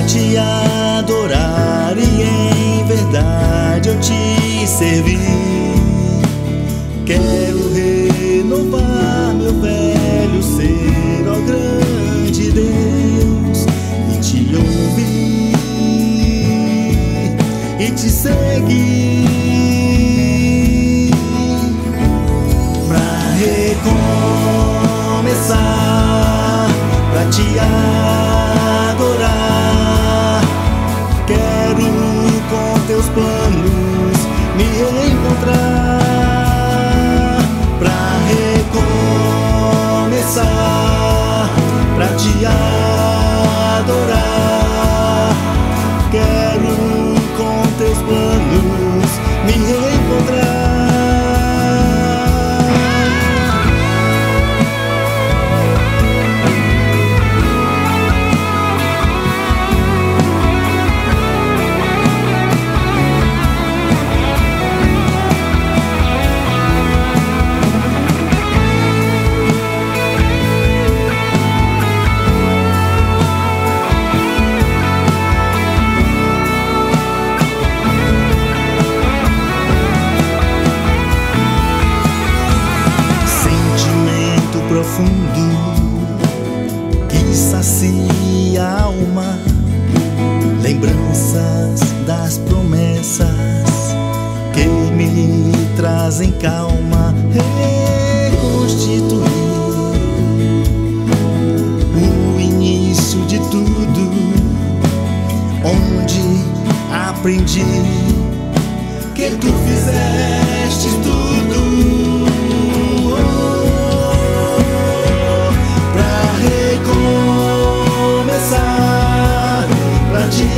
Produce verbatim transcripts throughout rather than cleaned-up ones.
te adorar e em verdade eu te servir. Quero renovar meu velho ser, ó grande Deus, e te ouvir e te seguir, pra recomeçar, pra te adorar. Quero com teus planos me reencontrar, pra recomeçar, pra te adorar. Quero com teus planos me reencontrar. Profundo que sacia a alma, lembranças das promessas que me trazem calma. Reconstituir o início de tudo, onde aprendi que tu fizeste tudo. Pra te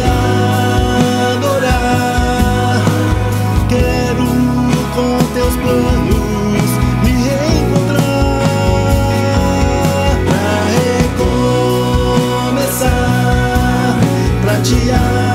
adorar, quero com teus planos me reencontrar, pra recomeçar, pra te adorar.